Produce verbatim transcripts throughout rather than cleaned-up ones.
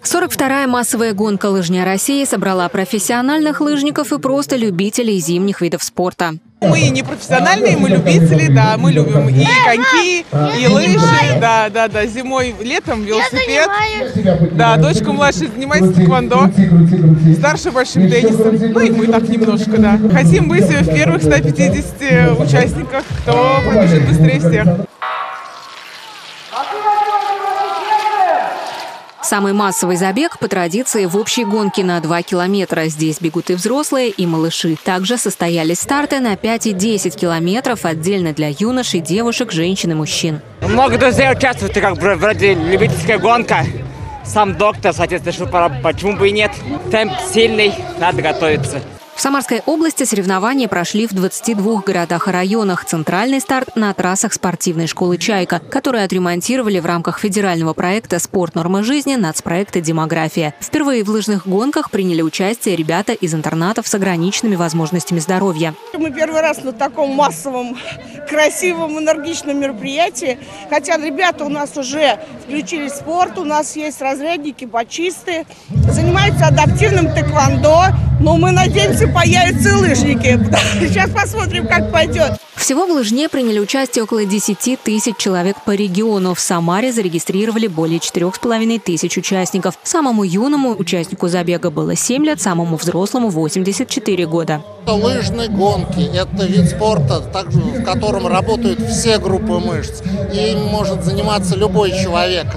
сорок вторая массовая гонка «Лыжня России» собрала профессиональных лыжников и просто любителей зимних видов спорта. Мы не профессиональные, мы любители, да, мы любим и коньки, и лыжи, да, да, да, зимой, летом велосипед. Да, дочка младшая занимается тэквондо, старшая большим теннисом, ну и мы так немножко, да. Хотим быть в первых ста пятидесяти участниках, кто пробежит быстрее всех. Самый массовый забег по традиции в общей гонке на два километра. Здесь бегут и взрослые, и малыши. Также состоялись старты на пять и десять километров отдельно для юношей, девушек, женщин и мужчин. Много друзей участвуют, как вроде любительская гонка. Сам доктор, соответственно, почему бы и нет. Темп сильный, надо готовиться. В Самарской области соревнования прошли в двадцати двух городах и районах. Центральный старт на трассах спортивной школы «Чайка», которые отремонтировали в рамках федерального проекта «Спорт. Нормы жизни» нацпроекта «Демография». Впервые в лыжных гонках приняли участие ребята из интернатов с ограниченными возможностями здоровья. Мы первый раз на таком массовом, красивом, энергичном мероприятии. Хотя ребята у нас уже включили спорт, у нас есть разрядники, бочисты, занимаются адаптивным тэквондо. Но мы надеемся, появятся и лыжники. Сейчас посмотрим, как пойдет. Всего в лыжне приняли участие около десяти тысяч человек по региону. В Самаре зарегистрировали более четырёх с половиной тысяч участников. Самому юному участнику забега было семь лет, самому взрослому – восемьдесят четыре года. Лыжные гонки – это вид спорта, также, в котором работают все группы мышц. И им может заниматься любой человек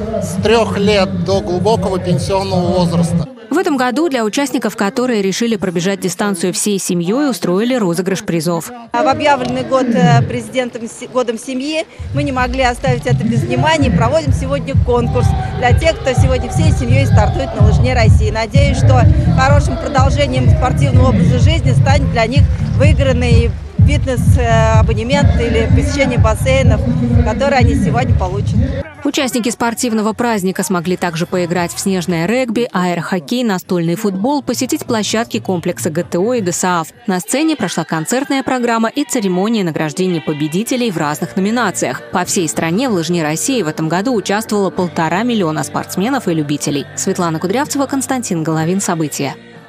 с трех лет до глубокого пенсионного возраста. В этом году для участников, которые решили пробежать дистанцию всей семьей, устроили розыгрыш призов. В объявленный год президентом годом семьи мы не могли оставить это без внимания. Проводим сегодня конкурс для тех, кто сегодня всей семьей стартует на «Лыжне России». Надеюсь, что хорошим продолжением спортивного образа жизни станет для них выигранный фитнес-абонемент или посещение бассейнов, которые они сегодня получат. Участники спортивного праздника смогли также поиграть в снежное регби, аэрохоккей, настольный футбол, посетить площадки комплекса ГТО и ГСААФ. На сцене прошла концертная программа и церемония награждения победителей в разных номинациях. По всей стране в «Лыжне России» в этом году участвовало полтора миллиона спортсменов и любителей. Светлана Кудрявцева, Константин Головин. События.